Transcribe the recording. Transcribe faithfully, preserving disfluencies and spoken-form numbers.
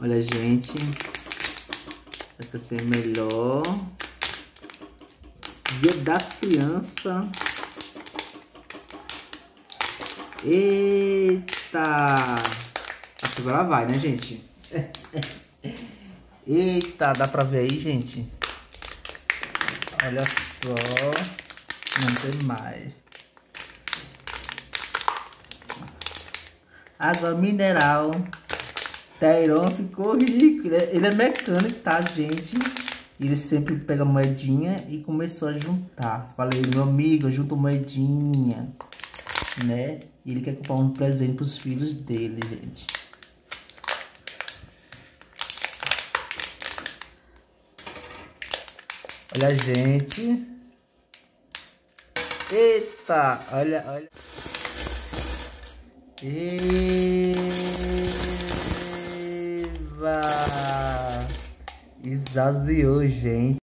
Olha, gente. Essa ser melhor. Dia das Crianças. Eita! Acho que agora vai, né, gente? Eita, dá pra ver aí, gente? Olha só. Não tem mais. Água mineral. Tairon ficou rico. Ele é mecânico, tá, gente? Ele sempre pega moedinha e começou a juntar. Falei, meu amigo, eu junto moedinha, né? E ele quer comprar um presente pros filhos dele, gente. Olha, gente. Eita, olha, olha. Eva! Exaziou, gente.